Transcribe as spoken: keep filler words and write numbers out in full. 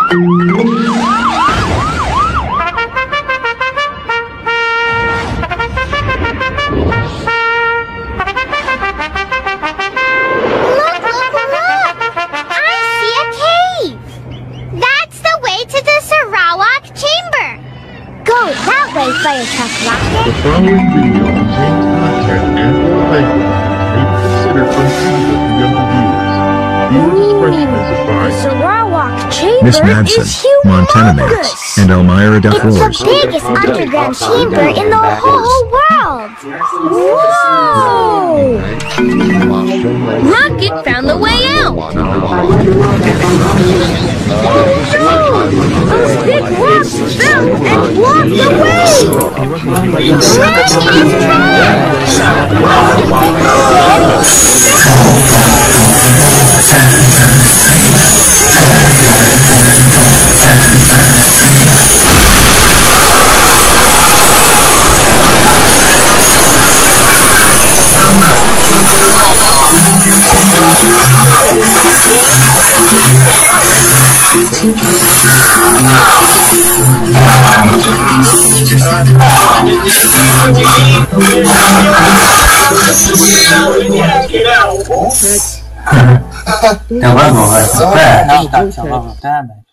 Fire truck rocket. The following video contains content and or language may be considered unsuitable for younger viewers. Viewer discretion is advised. The Sarawak chamber Miss Madsen, is humongous. Montana Max, and Elmira It's DeFlores. the biggest underground chamber in the whole world. Whoa! Rocket found the way out. Those big rocks fell and blocked the way! Rocket is Então vamos, vai.